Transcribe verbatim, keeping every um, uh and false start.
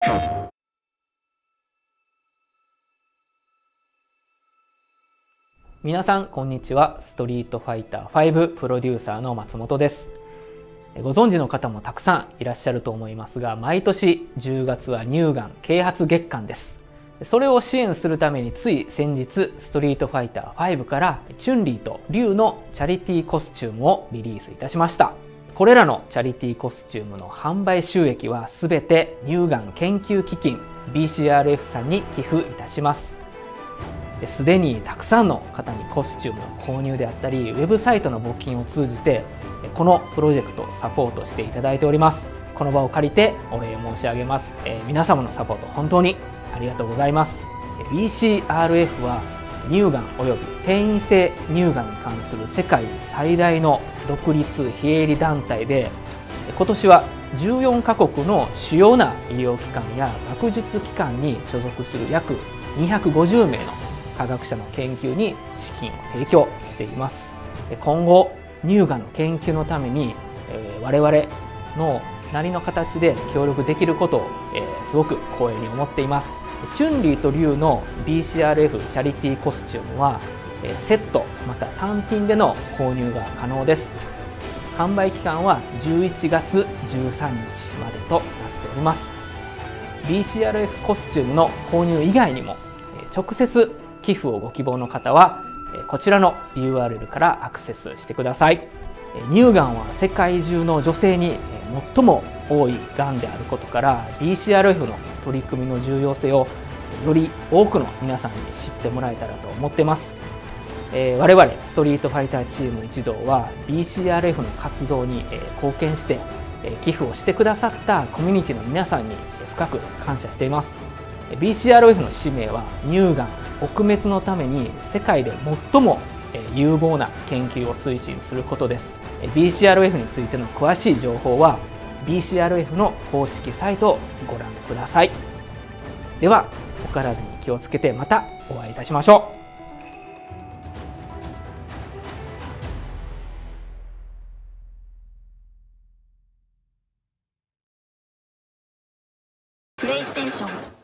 皆さんこんにちは。ストリートファイターファイブプロデューサーの松本です。ご存知の方もたくさんいらっしゃると思いますが、毎年じゅうがつは乳がん啓発月間です。それを支援するためについ先日ストリートファイターファイブからチュンリーとリュウのチャリティーコスチュームをリリースいたしました。これらのチャリティーコスチュームの販売収益はすべて乳がん研究基金 ビーシーアールエフ さんに寄付いたします。すでにたくさんの方にコスチュームの購入であったり、ウェブサイトの募金を通じてこのプロジェクトをサポートしていただいております。この場を借りてお礼申し上げます。えー、皆様のサポート本当にありがとうございます。ビーシーアールエフ は乳がんおよび転移性乳がんに関する世界最大の独立非営利団体で、今年はじゅうよんかこくの主要な医療機関や学術機関に所属する約にひゃくごじゅうめいの科学者の研究に資金を提供しています。今後乳がんの研究のために、えー、我々のなりの形で協力できることを、えー、すごく光栄に思っています。チュンリーとリュウの ビーシーアールエフ チャリティーコスチュームは、えー、セットまた単品での購入が可能です。販売期間はじゅういちがつじゅうさんにちまでとなっております。 ビーシーアールエフ コスチュームの購入以外にも、えー、直接寄付をご希望の方はこちらの ユーアールエル からアクセスしてください。乳がんは世界中の女性に最も多いがんであることから ビーシーアールエフ の取り組みの重要性をより多くの皆さんに知ってもらえたらと思っています。我々ストリートファイターチーム一同は ビーシーアールエフ の活動に貢献して寄付をしてくださったコミュニティの皆さんに深く感謝しています。ビーシーアールエフ の使命は乳がん撲滅のために世界で最も有望な研究を推進することです。 ビーシーアールエフ についての詳しい情報は ビーシーアールエフ の公式サイトをご覧ください。ではお体に気をつけてまたお会いいたしましょう。プレイステーション